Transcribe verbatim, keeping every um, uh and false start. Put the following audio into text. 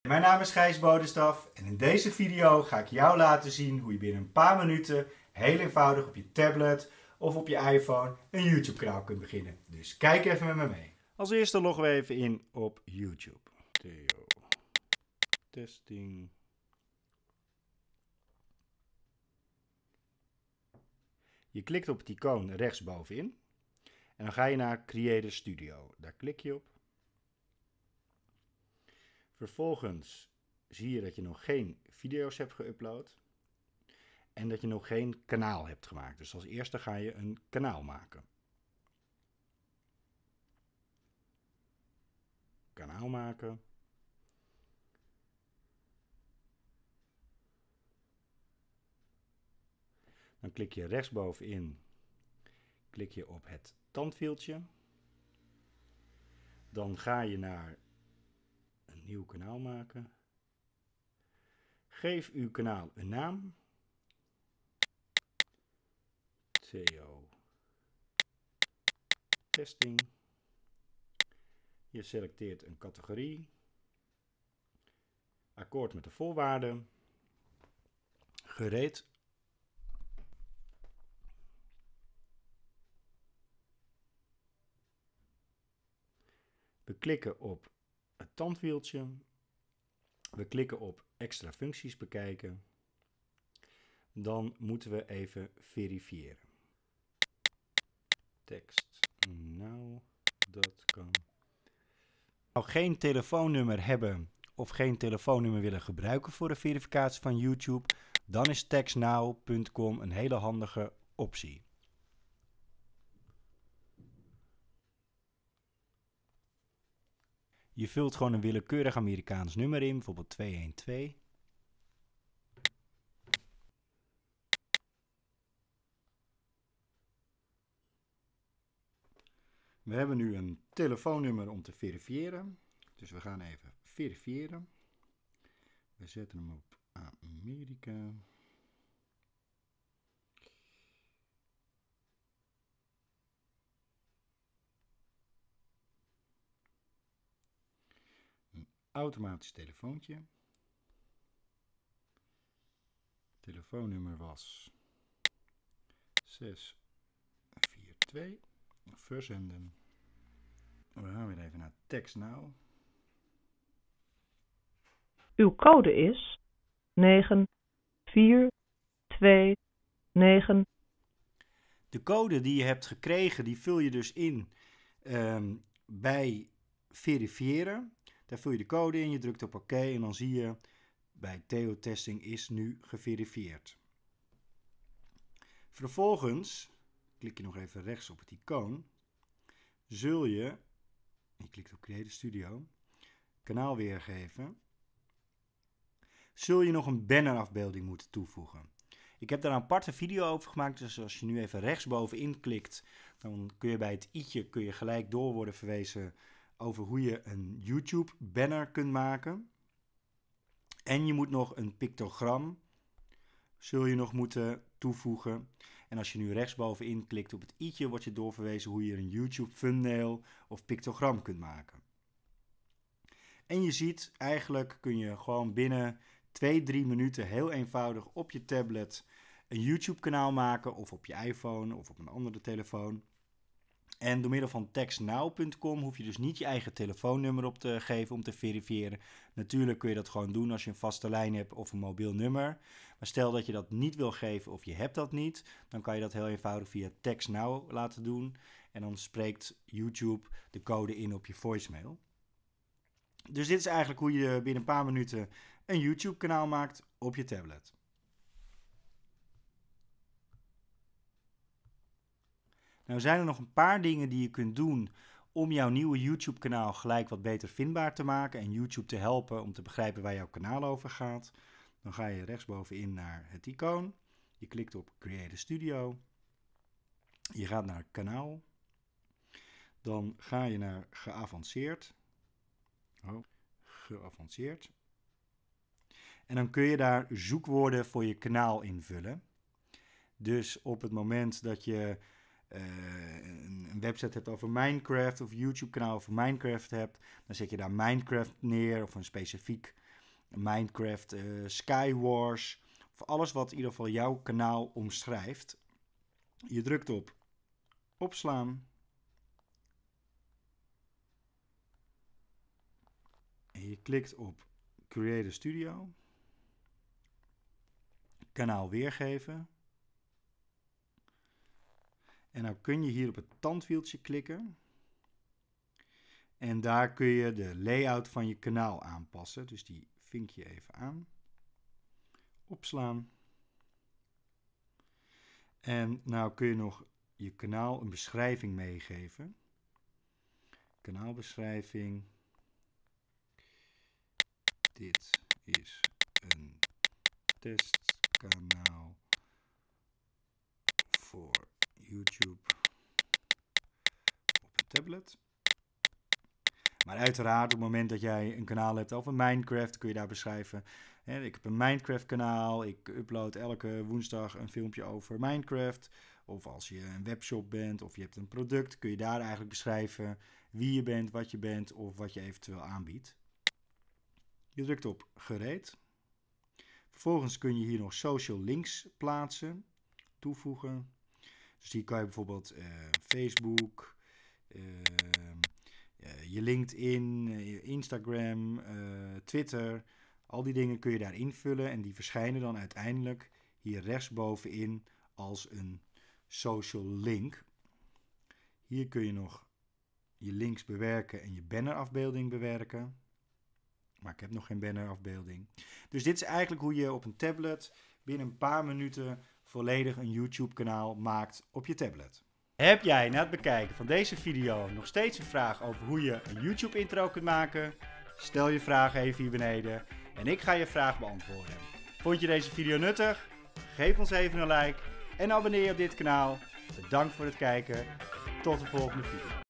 Mijn naam is Gijs Bodenstaf en in deze video ga ik jou laten zien hoe je binnen een paar minuten heel eenvoudig op je tablet of op je iPhone een YouTube kanaal kunt beginnen. Dus kijk even met me mee. Als eerste loggen we even in op YouTube. Theo Testing. Je klikt op het icoon rechtsbovenin en dan ga je naar Creator Studio. Daar klik je op. Vervolgens zie je dat je nog geen video's hebt geüpload en dat je nog geen kanaal hebt gemaakt. Dus als eerste ga je een kanaal maken. Kanaal maken. Dan klik je rechtsbovenin, klik je op het tandwieltje. Dan ga je naar een nieuw kanaal maken. Geef uw kanaal een naam. Theo Testing. Je selecteert een categorie. Akkoord met de voorwaarden. Gereed. We klikken op het tandwieltje. We klikken op extra functies bekijken. Dan moeten we even verifiëren. Tekst. Nou, dat kan. Nou, geen telefoonnummer hebben of geen telefoonnummer willen gebruiken voor de verificatie van YouTube, dan is textnow punt com een hele handige optie. Je vult gewoon een willekeurig Amerikaans nummer in, bijvoorbeeld twee een twee. We hebben nu een telefoonnummer om te verifiëren. Dus we gaan even verifiëren. We zetten hem op Amerika. Een automatisch telefoontje. Telefoonnummer was zes vier twee. Verzenden. We gaan weer even naar TextNow. Uw code is negen vier twee negen. De code die je hebt gekregen, die vul je dus in um, bij verifiëren. Daar vul je de code in, je drukt op oké en dan zie je bij Theo Testing is nu geverifieerd. Vervolgens klik je nog even rechts op het icoon. Zul je, je klikt op Creator Studio, kanaal weergeven. Zul je nog een bannerafbeelding moeten toevoegen. Ik heb daar een aparte video over gemaakt, dus als je nu even rechtsbovenin klikt, dan kun je bij het i'tje kun je gelijk door worden verwezen over hoe je een YouTube banner kunt maken. En je moet nog een pictogram, zul je nog moeten toevoegen. En als je nu rechtsbovenin klikt op het i'tje, wordt je doorverwezen hoe je een YouTube thumbnail of pictogram kunt maken. En je ziet, eigenlijk kun je gewoon binnen twee tot drie minuten heel eenvoudig op je tablet een YouTube kanaal maken, of op je iPhone of op een andere telefoon. En door middel van textnow punt com hoef je dus niet je eigen telefoonnummer op te geven om te verifiëren. Natuurlijk kun je dat gewoon doen als je een vaste lijn hebt of een mobiel nummer. Maar stel dat je dat niet wil geven of je hebt dat niet, dan kan je dat heel eenvoudig via textnow laten doen. En dan spreekt YouTube de code in op je voicemail. Dus dit is eigenlijk hoe je binnen een paar minuten een YouTube kanaal maakt op je tablet. Nou zijn er nog een paar dingen die je kunt doen om jouw nieuwe YouTube kanaal gelijk wat beter vindbaar te maken en YouTube te helpen om te begrijpen waar jouw kanaal over gaat. Dan ga je rechtsbovenin naar het icoon. Je klikt op Creator Studio. Je gaat naar kanaal. Dan ga je naar geavanceerd. Oh, geavanceerd. En dan kun je daar zoekwoorden voor je kanaal invullen. Dus op het moment dat je uh, een, een website hebt over Minecraft of YouTube kanaal over Minecraft hebt, dan zet je daar Minecraft neer of een specifiek Minecraft, uh, Skywars, of alles wat in ieder geval jouw kanaal omschrijft. Je drukt op opslaan. En je klikt op Create a Studio. Kanaal weergeven. En dan kun je hier op het tandwieltje klikken. En daar kun je de layout van je kanaal aanpassen. Dus die vink je even aan. Opslaan. En nou kun je nog je kanaal een beschrijving meegeven. Kanaalbeschrijving. Dit is een testkanaal voor YouTube op een tablet. Maar uiteraard, op het moment dat jij een kanaal hebt over Minecraft, kun je daar beschrijven. Hè, ik heb een Minecraft kanaal, ik upload elke woensdag een filmpje over Minecraft. Of als je een webshop bent of je hebt een product, kun je daar eigenlijk beschrijven wie je bent, wat je bent of wat je eventueel aanbiedt. Je drukt op gereed. Vervolgens kun je hier nog social links plaatsen, toevoegen. Dus hier kan je bijvoorbeeld uh, Facebook, uh, uh, je LinkedIn, uh, je Instagram, uh, Twitter. Al die dingen kun je daar invullen en die verschijnen dan uiteindelijk hier rechtsbovenin als een social link. Hier kun je nog je links bewerken en je bannerafbeelding bewerken. Maar ik heb nog geen bannerafbeelding. Dus dit is eigenlijk hoe je op een tablet binnen een paar minuten volledig een YouTube kanaal maakt op je tablet. Heb jij na het bekijken van deze video nog steeds een vraag over hoe je een YouTube intro kunt maken? Stel je vraag even hier beneden en ik ga je vraag beantwoorden. Vond je deze video nuttig? Geef ons even een like en abonneer je op dit kanaal. Bedankt voor het kijken. Tot de volgende video.